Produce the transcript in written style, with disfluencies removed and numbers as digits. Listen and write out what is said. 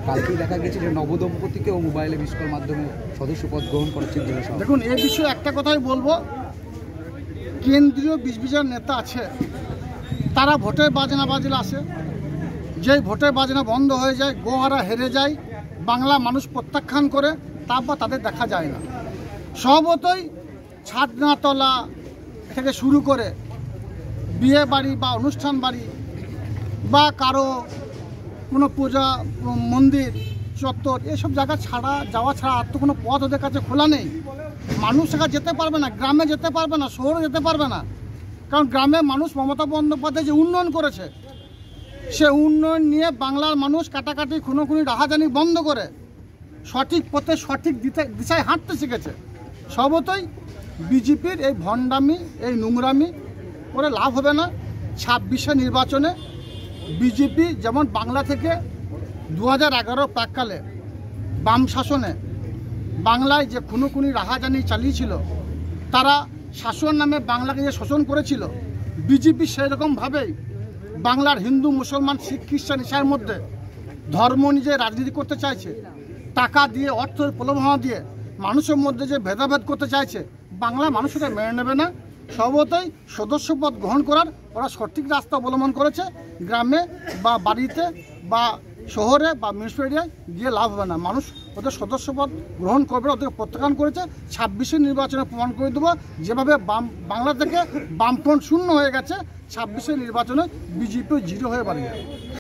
কালকেই দেখা গেছে যে নবদম্পতিকেও মোবাইলে মিস কল মাধ্যমে সদস্য পদ গ্রহণ করেছেন জেলা সভাপতি। দেখুন, এই বিষয়ে একটা কথাই বলবো, কেন্দ্রীয় বিজেপির নেতা আছে, তারা ভোটের বাজনা বাজলে আসে, যেই ভোটের বাজনা বন্ধ হয়ে যায়, গোহারা হেরে যায়, বাংলা মানুষ প্রত্যাখ্যান করে, তারপর তাদের দেখা যায় না। স্বভাবতই ছাদনাতলা থেকে শুরু করে বিয়ে বাড়ি বা অনুষ্ঠান বাড়ি বা কারো কোনো পূজা মন্দির চত্বর এসব জায়গা যাওয়া ছাড়া আর তো কোনো পথ ওদের কাছে খোলা নেই। মানুষ সেখানে যেতে পারবে না, গ্রামে যেতে পারবে না, শহরে যেতে পারবে না। কারণ গ্রামে মানুষ মমতা বন্দ্যোপাধ্যায় যে উন্নয়ন করেছে, সে উন্নয়ন নিয়ে বাংলার মানুষ কাটাকাটি খুনোখুনি রাহাজানি বন্ধ করে সঠিক পথে সঠিক দিশায় হাঁটতে শিখেছে। স্বভাবতই বিজেপির এই ভণ্ডামি, এই নোংরামি করে লাভ হবে না। 26শে নির্বাচনে বিজেপি যেমন বাংলা থেকে 2011 প্রাককালে বাম শাসনে বাংলায় যে খুনোখুনি রাহাজানি চালিয়েছিল, তারা শাসন নামে বাংলাকে যে শোষণ করেছিল, বিজেপি সেরকমভাবেই বাংলার হিন্দু মুসলমান শিখ খ্রিস্টান ইসাইয়ের মধ্যে ধর্ম নিজে রাজনীতি করতে চাইছে, টাকা দিয়ে অর্থের প্রলোভনা দিয়ে মানুষের মধ্যে যে ভেদাভেদ করতে চাইছে, বাংলা মানুষ এটা মেনে নেবে না। স্বভাবতই সদস্যপদ গ্রহণ করার ওরা সঠিক রাস্তা অবলম্বন করেছে। গ্রামে বা বাড়িতে বা শহরে বা মিউনিসিপ্যালিটিতে গিয়ে লাভ হবে না। মানুষ ওদের সদস্যপদ গ্রহণ করবে, ওদেরকে প্রত্যাখ্যান করেছে। 26শে নির্বাচনে প্রমাণ করে দেবো, যেভাবে বাংলা থেকে বামফ্রন্ট শূন্য হয়ে গেছে, 26শে নির্বাচনে বিজেপি 0 হয়ে বাড়িয়ে যাবে।